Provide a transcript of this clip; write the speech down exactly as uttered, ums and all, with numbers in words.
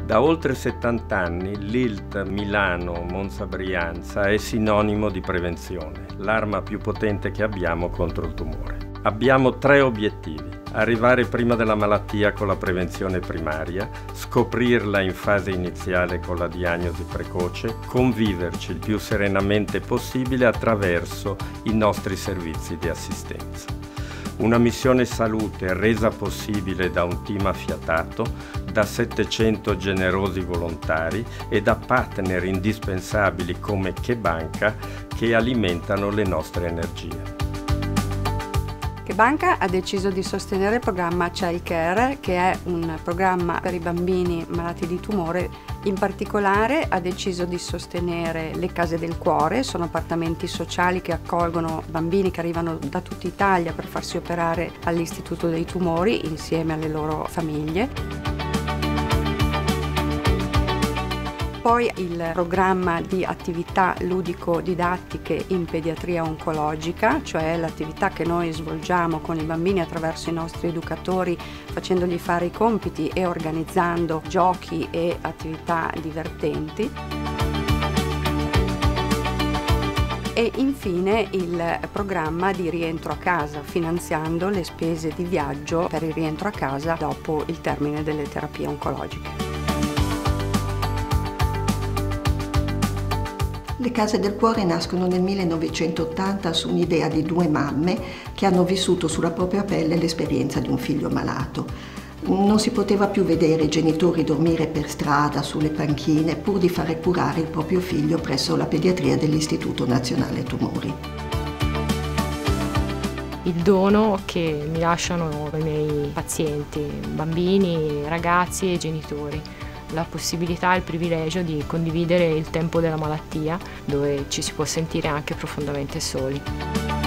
Da oltre settanta anni l'I L T Milano Monza Brianza è sinonimo di prevenzione, l'arma più potente che abbiamo contro il tumore. Abbiamo tre obiettivi: arrivare prima della malattia con la prevenzione primaria, scoprirla in fase iniziale con la diagnosi precoce, conviverci il più serenamente possibile attraverso i nostri servizi di assistenza. Una missione salute resa possibile da un team affiatato, da settecento generosi volontari e da partner indispensabili come CheBanca che alimentano le nostre energie. CheBanca ha deciso di sostenere il programma Child Care, che è un programma per i bambini malati di tumore. In particolare ha deciso di sostenere le case del cuore, sono appartamenti sociali che accolgono bambini che arrivano da tutta Italia per farsi operare all'Istituto dei Tumori insieme alle loro famiglie. Poi il programma di attività ludico-didattiche in pediatria oncologica, cioè l'attività che noi svolgiamo con i bambini attraverso i nostri educatori, facendogli fare i compiti e organizzando giochi e attività divertenti. E infine il programma di rientro a casa, finanziando le spese di viaggio per il rientro a casa dopo il termine delle terapie oncologiche. Le case del cuore nascono nel millenovecentottanta su un'idea di due mamme che hanno vissuto sulla propria pelle l'esperienza di un figlio malato. Non si poteva più vedere i genitori dormire per strada, sulle panchine, pur di fare curare il proprio figlio presso la pediatria dell'Istituto Nazionale Tumori. Il dono che mi lasciano i miei pazienti, bambini, ragazzi e genitori. La possibilità e il privilegio di condividere il tempo della malattia, dove ci si può sentire anche profondamente soli.